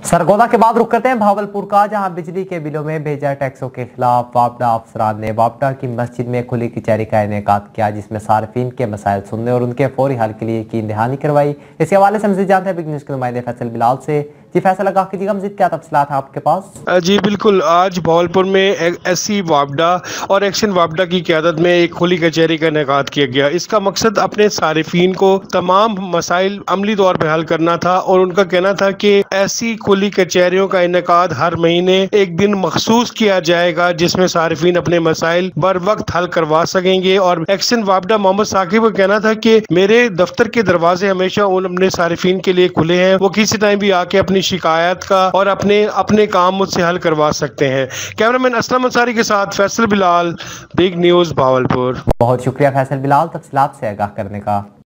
सरगोदा के बाद रुक करते हैं भावलपुर का, जहां बिजली के बिलों में भेजा टैक्सों के खिलाफ वापडा अफसरान ने वापडा की मस्जिद में खुली कचहरी का इनेकाद किया, जिसमें सार्फिन के मसाइल सुनने और उनके फौरी हल के लिए यकीन दहानी करवाई। इस हवाले से मज़ीद जानते हैं बिग न्यूज़ के नुमाइंदे फैसल बिलाल से। जी फैसल, आगाह कीजिएगा, मज़ीद क्या तफसीलात हैं आपके पास? जी बिल्कुल, आज भावलपुर में एससी वापडा और एक्शन वापडा की क़यादत में एक खुली कचहरी का इनेकाद किया गया। इसका मकसद अपने सारिफिन को तमाम मसाइल अमली तौर पर हल करना था और उनका कहना था कि ऐसी खुली कचहरियों का इनेकाद हर महीने एक दिन मखसूस किया जाएगा, जिसमें सारिफिन अपने मसाइल बर वक्त हल करवा सकेंगे। और एक्शन वापडा मोहम्मद साकिब का कहना था कि मेरे दफ्तर के दरवाजे हमेशा उन अपने सारिफिन के लिए खुले हैं, वो किसी टाइम भी आके अपनी शिकायत का और अपने काम मुझसे हल करवा सकते हैं। कैमरामैन असलम अंसारी के साथ फैसल बिलाल, बिग न्यूज़ भावलपुर। बहुत शुक्रिया फैसल बिलाल तफसीलात से आगाह करने का।